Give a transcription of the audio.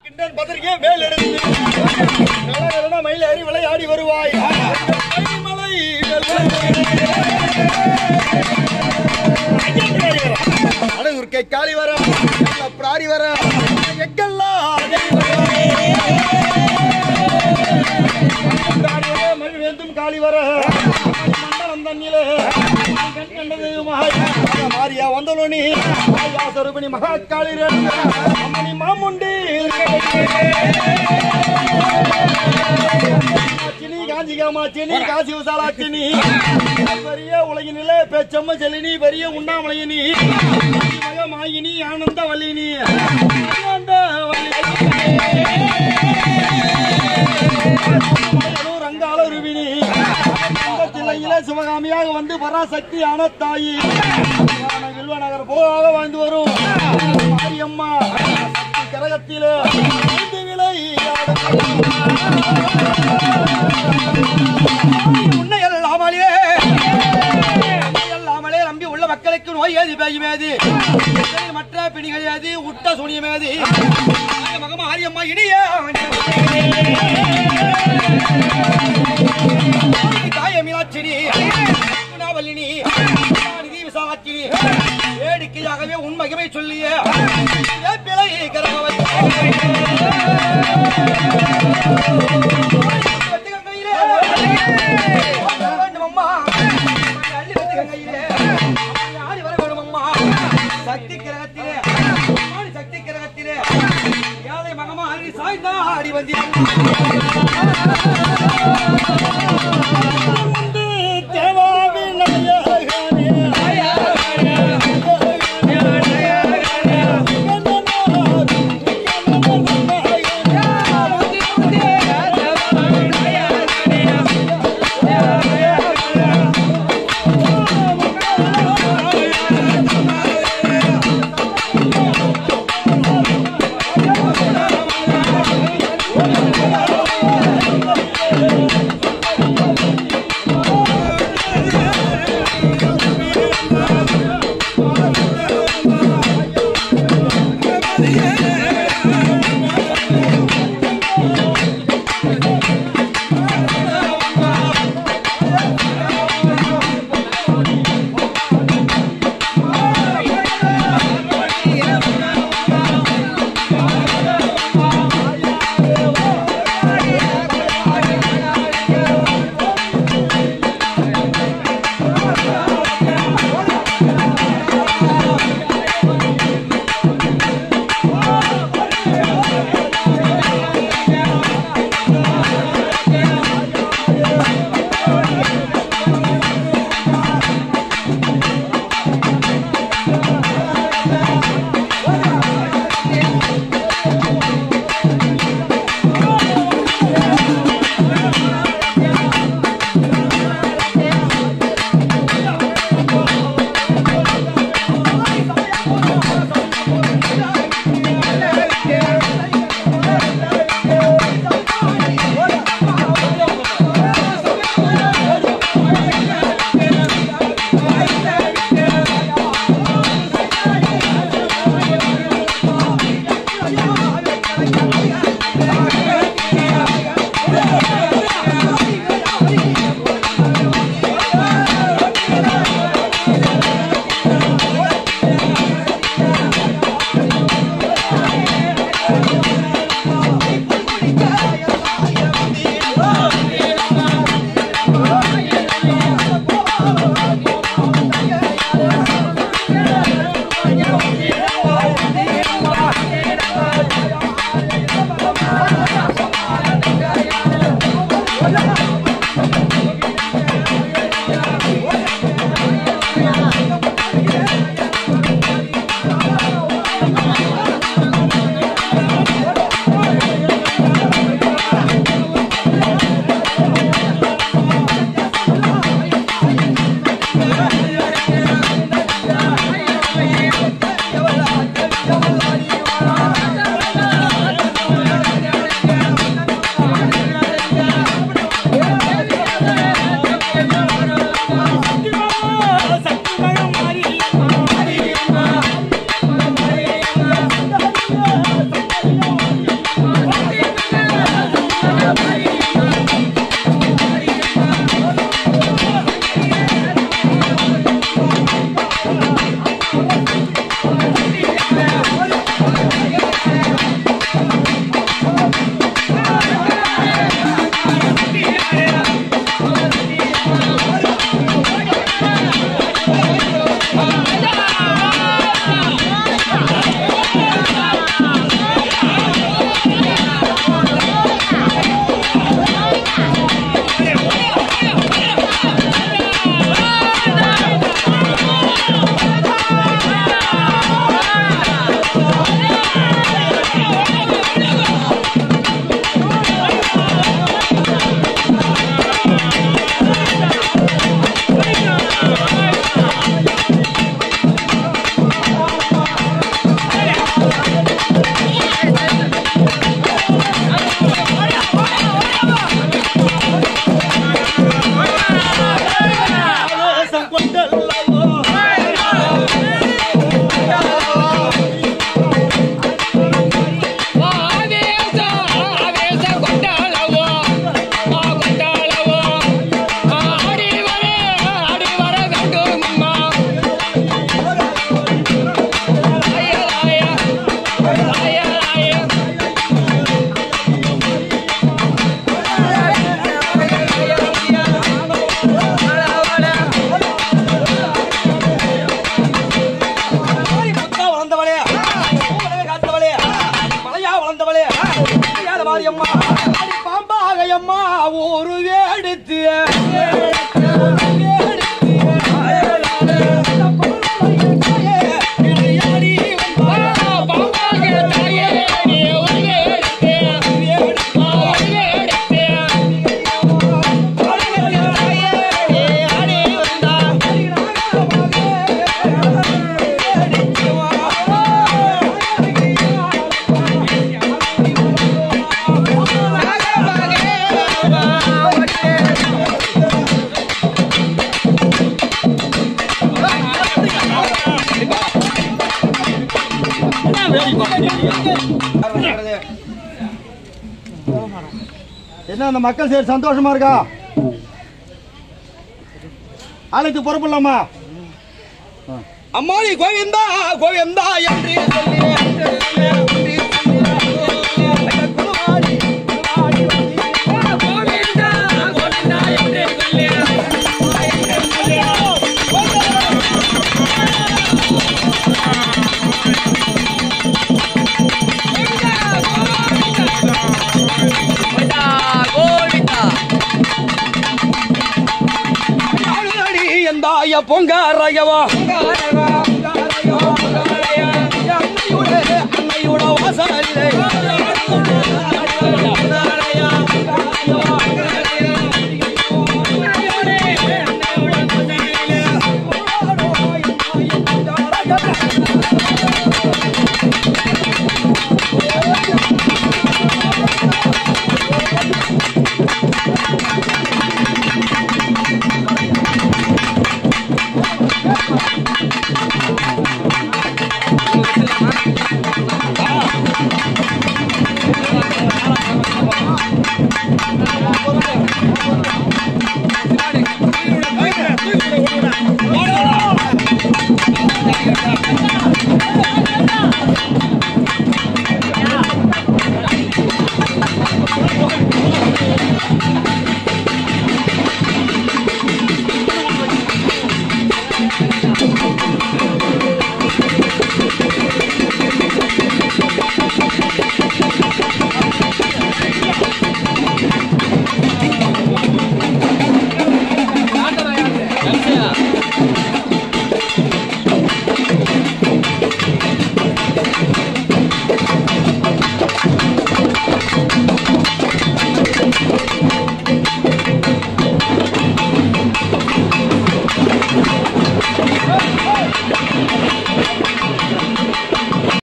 பத்திரிகை மேல் எடுத்து மயில் அறி விளையாடி வருவாய் அடகுர்க்கை காளி வர பிராடி வர எங்கெல்லாம் மண் வேந்தும் காளி வர மண்டலம் தண்ணிலே மாரியா வந்தோனி சருபணி மகாகாளி அம்மணி மாமுண்டி காஞ்சி காமாச்சினி காசி விசாலாச்சினி பெரிய உலகினிலே பேச்சம்ம செல்லினி பெரிய உண்ணாமலையினி மகமாயினி ஆனந்த வல்லினி ரங்கால ரூபினி சிவகாமியாக வந்து பராசக்தி ஆன தாயி வில்வநகர் போக வாழ்ந்து வரும் மாரியம்மா கரகத்திலே உன்னை எல்லாமலே நம்பி உள்ள மக்களுக்கு நோய் ஏது பேயுமேது மற்ற பிணிகள் ஏது உட்ட சுனியமேது மகமா மாரியம்மா இடிய மீனாட்சினி வல்லினி விசாலாட்சினி வேடிக்கையாகவே உன் மகிமை சொல்லிய பிழை கரகவை வேண்டும் அம்மா அள்ளி கையிலே ஆடி வர வேண்டும் அம்மா சக்தி கிரகத்திலே சக்தி கிரகத்திலே யாரை மகமா அள்ளி சாய்ந்தா ஆடி வந்தீர்கள் மாரியம்மா பாம்பாகையம்மா ஒரு வேடுத்து என்ன அந்த மக்கள் சரி சந்தோஷமா இருக்கா? அழைத்து புறப்படலாமா? அம்மாடி கோவிந்தா கோவிந்தா என்று பொங்காரையவா அன்னையோட வாசலிலே